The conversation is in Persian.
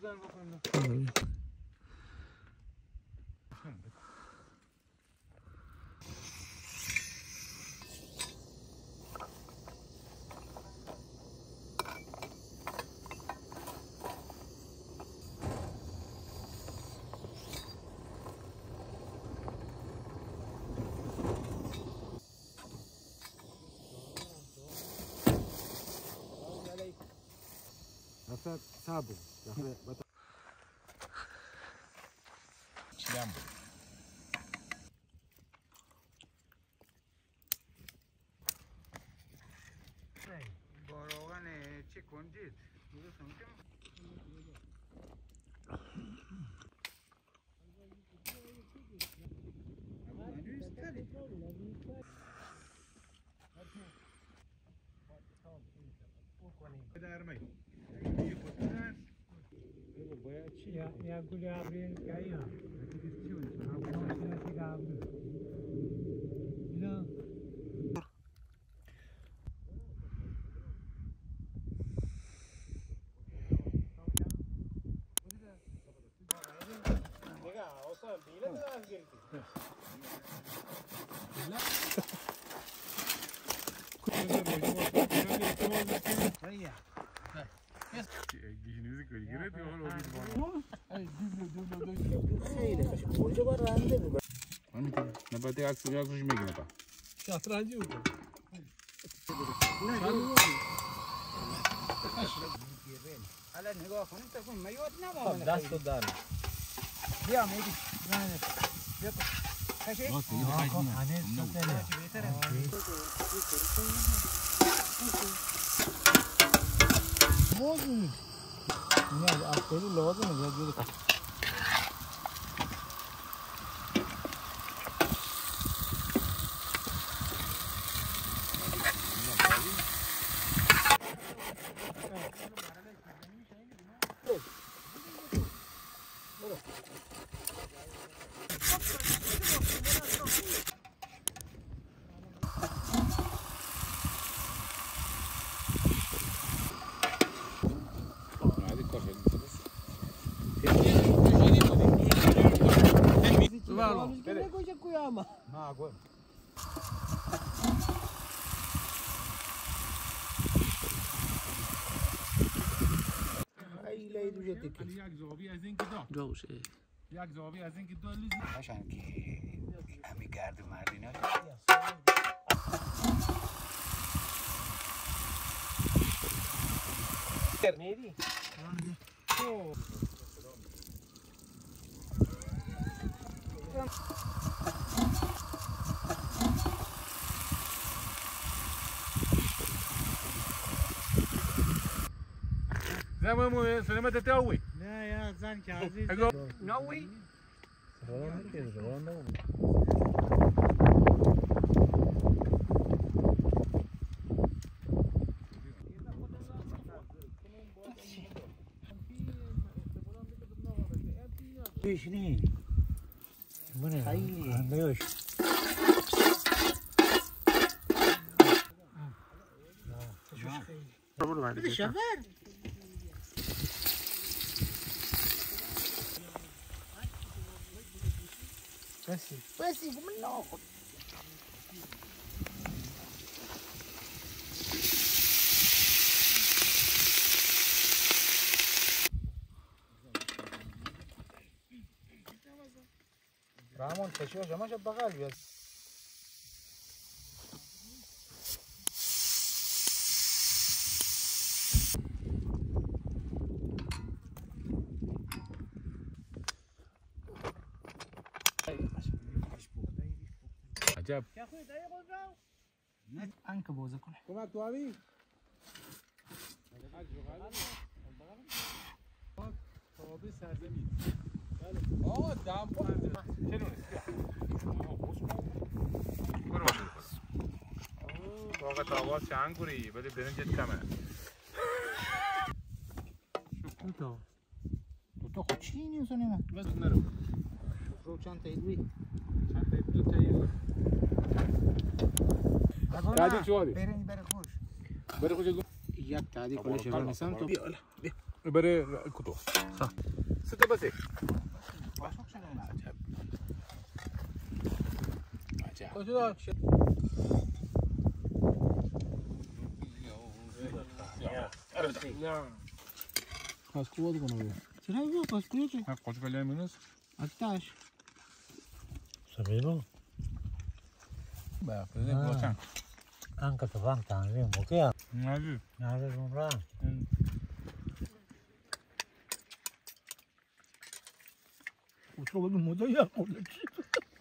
دار بکنم صابر چیم بود باروغن چی کنجید درست میکنم یا گل ابری کایا اینا نباید عکسش میگیره با شطرنجی بود حالا نگاه کنید تا کنم میاد نباید دست دار بیا میدی بیا کشی موضوع نه اصلی لازمه یا جوری یک زاویه از این که داد یک زاویه از این که داد لیزی هاشن که همی گرد مردی نه میری زمامو سلامت تاوي نه یا زن که عزیز ناوي بشنی من خیلی نیوش شفر بسی من ناخد رامون تشوش جمع شد بغل بیاد عجب نه انک بوزه کنه کمک تو آبی تابه سرزمین آه دم چلو برو باشه واقعا تاواز چند گوری ولی برنجت کمه تو خود چی نیست نمیمه بس نرو رو چند تا ایدوی چند تا دو تایی تعدیل شو آبی برنج بره خوش بره خوش یک تعدیل کنه شروع نیستم تو بیا بره کدو سته بسه عجب کجا Kaskı var bana be. چرا اینو پاسکویه چه؟ Ha koç kalem minus. اکتاش Sabihin mo, Ba, pwede koçan. ang katapang tangi mo kaya Hadi. narin mo ra. Uçak oldu moda ya orada.